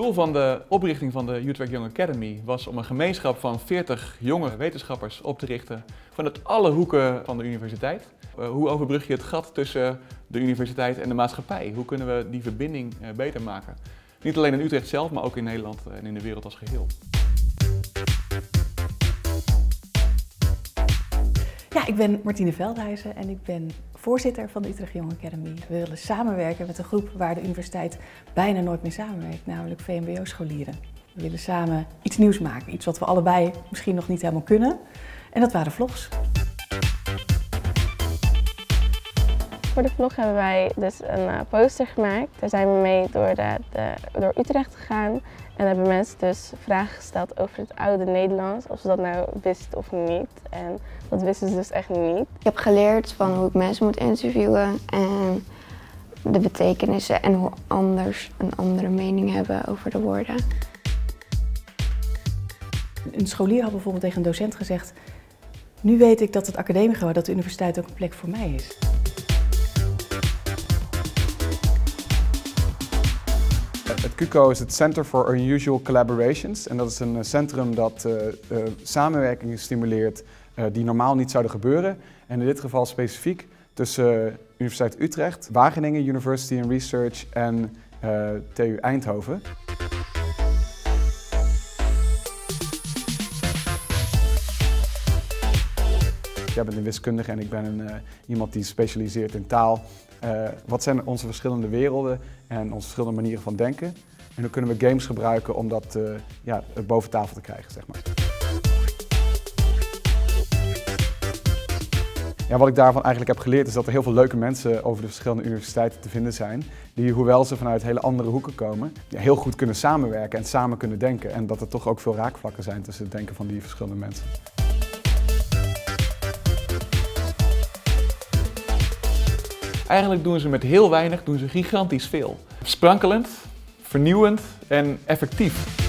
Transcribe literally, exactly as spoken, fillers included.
Het doel van de oprichting van de Utrecht Young Academy was om een gemeenschap van veertig jonge wetenschappers op te richten vanuit alle hoeken van de universiteit. Uh, hoe overbrug je het gat tussen de universiteit en de maatschappij? Hoe kunnen we die verbinding uh, beter maken? Niet alleen in Utrecht zelf, maar ook in Nederland en in de wereld als geheel. Ja, ik ben Martine Veldhuizen en ik ben voorzitter van de Utrecht Young Academy. We willen samenwerken met een groep waar de universiteit bijna nooit mee samenwerkt, namelijk V M B O-scholieren. We willen samen iets nieuws maken, iets wat we allebei misschien nog niet helemaal kunnen. En dat waren vlogs. Voor de vlog hebben wij dus een uh, poster gemaakt. Daar zijn we mee door, de, de, door Utrecht gegaan. En hebben mensen dus vragen gesteld over het oude Nederlands, of ze dat nou wisten of niet. En dat wisten ze dus echt niet. Ik heb geleerd van hoe ik mensen moet interviewen en de betekenissen en hoe anders een andere mening hebben over de woorden. Een scholier had bijvoorbeeld tegen een docent gezegd: nu weet ik dat het academisch, dat de universiteit ook een plek voor mij is. Het CUCO is het Center for Unusual Collaborations en dat is een centrum dat uh, uh, samenwerkingen stimuleert uh, die normaal niet zouden gebeuren. En in dit geval specifiek tussen uh, Universiteit Utrecht, Wageningen University and Research en uh, T U Eindhoven. Jij bent een wiskundige en ik ben een, uh, iemand die specialiseert in taal. Uh, wat zijn onze verschillende werelden en onze verschillende manieren van denken? En hoe kunnen we games gebruiken om dat uh, ja, boven tafel te krijgen, zeg maar. Ja, wat ik daarvan eigenlijk heb geleerd is dat er heel veel leuke mensen over de verschillende universiteiten te vinden zijn. Die, hoewel ze vanuit hele andere hoeken komen, ja, heel goed kunnen samenwerken en samen kunnen denken. En dat er toch ook veel raakvlakken zijn tussen het denken van die verschillende mensen. Eigenlijk doen ze met heel weinig doen ze gigantisch veel. Sprankelend, vernieuwend en effectief.